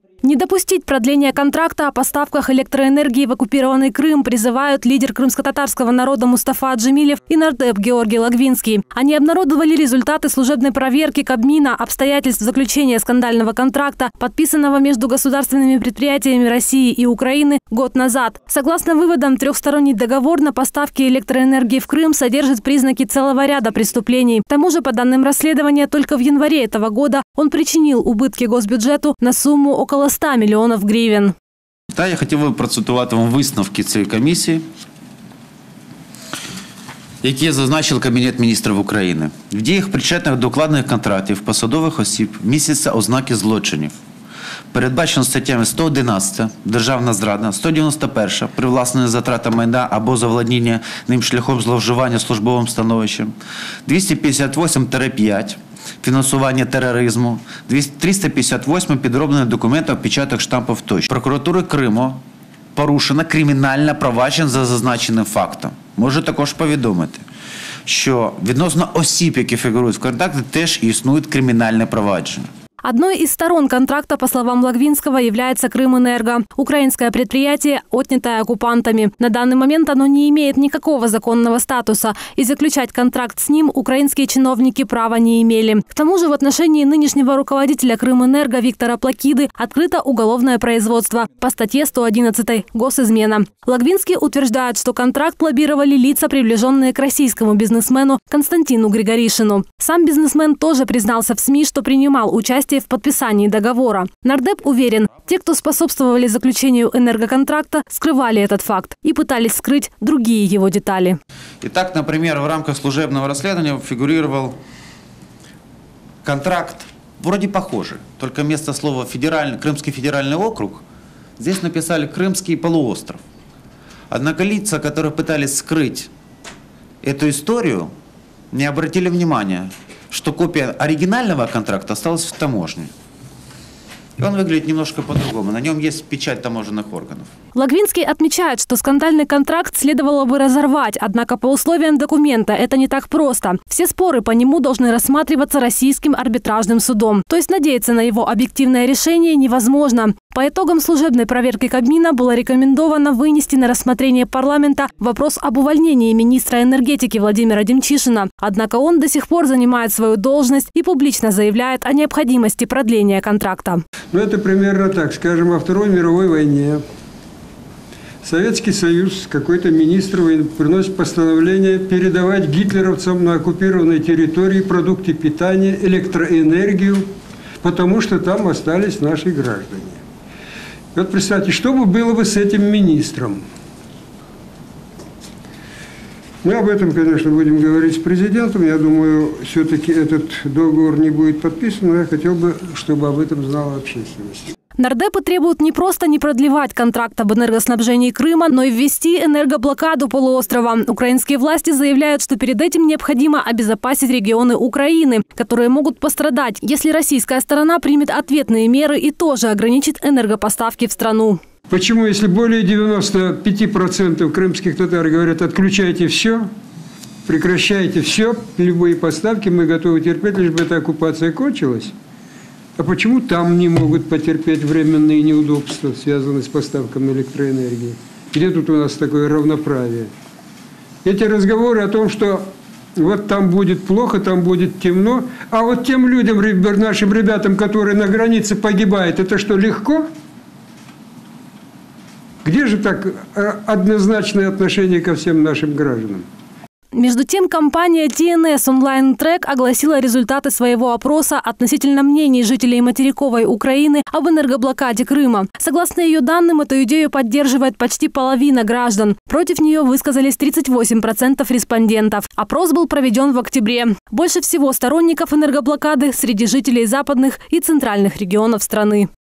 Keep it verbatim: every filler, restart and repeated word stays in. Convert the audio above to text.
Не допустить продления контракта о поставках электроэнергии в оккупированный Крым призывают лидер крымско-татарского народа Мустафа Аджемилев и нардеп Георгий Логвинский. Они обнародовали результаты служебной проверки Кабмина обстоятельств заключения скандального контракта, подписанного между государственными предприятиями России и Украины год назад. Согласно выводам, трехсторонний договор на поставки электроэнергии в Крым содержит признаки целого ряда преступлений. К тому же, по данным расследования, только в январе этого года он причинил убытки госбюджету на сумму около ста мільйонів гривень. Та я хотів би процитувати вам висновки цієї комісії, які зазначив Кабінет міністрів України. В діях причетних до укладених контрактів посадових осіб містяться ознаки злочинів. Передбачено статтями сто одинадцять «Державна зрада», сто дев'яносто один «Привласнення затрата майна або заволодіння ним шляхом зловживання службовим становищем», двісті п'ятдесят вісім п'ять «Фінансування тероризму», триста п'ятдесят вісім «Підроблення документів, печаток, штампів тощо». Прокуратури Криму порушено кримінальне провадження за зазначеним фактом. Можу також повідомити, що відносно осіб, які фігурують в контракті, теж існують кримінальне провадження. Одной из сторон контракта, по словам Логвинского, является Крымэнерго. Украинское предприятие, отнятое оккупантами. На данный момент оно не имеет никакого законного статуса, и заключать контракт с ним украинские чиновники права не имели. К тому же в отношении нынешнего руководителя Крымэнерго Виктора Плакиды открыто уголовное производство по статье сто одиннадцать «Госизмена». Логвинский утверждает, что контракт лоббировали лица, приближенные к российскому бизнесмену Константину Григоришину. Сам бизнесмен тоже признался в СМИ, что принимал участие в подписании договора. Нардеп уверен, те, кто способствовали заключению энергоконтракта, скрывали этот факт и пытались скрыть другие его детали. Итак, например, в рамках служебного расследования фигурировал контракт, вроде похожий, только вместо слова «федеральный», «Крымский федеральный округ» здесь написали «Крымский полуостров». Однако лица, которые пытались скрыть эту историю, не обратили внимания, что копия оригинального контракта осталась в таможне. И он выглядит немножко по-другому. На нем есть печать таможенных органов. Логвинский отмечает, что скандальный контракт следовало бы разорвать, однако по условиям документа это не так просто. Все споры по нему должны рассматриваться российским арбитражным судом. То есть надеяться на его объективное решение невозможно. По итогам служебной проверки Кабмина было рекомендовано вынести на рассмотрение парламента вопрос об увольнении министра энергетики Владимира Демчишина. Однако он до сих пор занимает свою должность и публично заявляет о необходимости продления контракта. Ну, это примерно так. Скажем, во Второй мировой войне Советский Союз, какой-то министр приносит постановление передавать гитлеровцам на оккупированной территории продукты питания, электроэнергию, потому что там остались наши граждане. Вот представьте, что бы было бы с этим министром? Мы об этом, конечно, будем говорить с президентом. Я думаю, все-таки этот договор не будет подписан, но я хотел бы, чтобы об этом знала общественность. Нардепы требуют не просто не продлевать контракт об энергоснабжении Крыма, но и ввести энергоблокаду полуострова. Украинские власти заявляют, что перед этим необходимо обезопасить регионы Украины, которые могут пострадать, если российская сторона примет ответные меры и тоже ограничит энергопоставки в страну. Почему, если более девяноста пяти процентов крымских татар говорят, отключайте все, прекращайте все, любые поставки, мы готовы терпеть, лишь бы эта оккупация кончилась? А почему там не могут потерпеть временные неудобства, связанные с поставками электроэнергии? Где тут у нас такое равноправие? Эти разговоры о том, что вот там будет плохо, там будет темно, а вот тем людям, нашим ребятам, которые на границе погибают, это что, легко? Где же так однозначное отношение ко всем нашим гражданам? Между тем, компания ти эн эс Online Track огласила результаты своего опроса относительно мнений жителей материковой Украины об энергоблокаде Крыма. Согласно ее данным, эту идею поддерживает почти половина граждан. Против нее высказались тридцать восемь процентов респондентов. Опрос был проведен в октябре. Больше всего сторонников энергоблокады среди жителей западных и центральных регионов страны.